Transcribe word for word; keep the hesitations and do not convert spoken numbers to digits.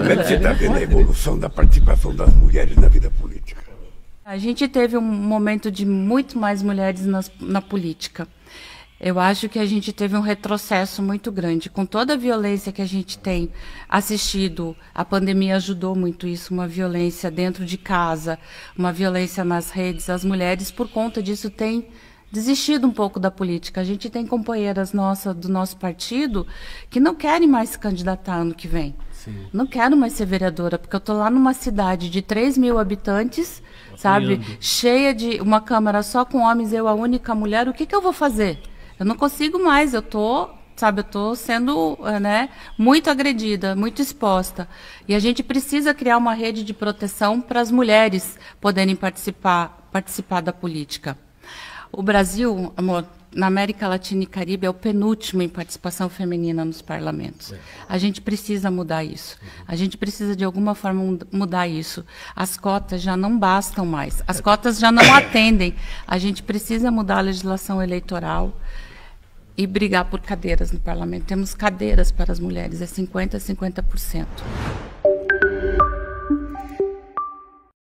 Como é que você está vendo a evolução da participação das mulheres na vida política? A gente teve um momento de muito mais mulheres nas, na política. Eu acho que a gente teve um retrocesso muito grande. Com toda a violência que a gente tem assistido, a pandemia ajudou muito isso, uma violência dentro de casa, uma violência nas redes. As mulheres, por conta disso, têm desistido um pouco da política. A gente tem companheiras nossas do nosso partido que não querem mais se candidatar ano que vem. Sim. Não quero mais ser vereadora, porque eu estou lá numa cidade de três mil habitantes, apoiando, sabe? Cheia de uma Câmara só com homens, eu a única mulher. O que, que eu vou fazer? Eu não consigo mais, eu tô, sabe, eu tô sendo, né, muito agredida, muito exposta. E a gente precisa criar uma rede de proteção para as mulheres poderem participar, participar da política. O Brasil, amor, na América Latina e Caribe, é o penúltimo em participação feminina nos parlamentos. A gente precisa mudar isso. A gente precisa, de alguma forma, mudar isso. As cotas já não bastam mais. As cotas já não atendem. A gente precisa mudar a legislação eleitoral e brigar por cadeiras no parlamento. Temos cadeiras para as mulheres, é cinquenta a cinquenta por cento.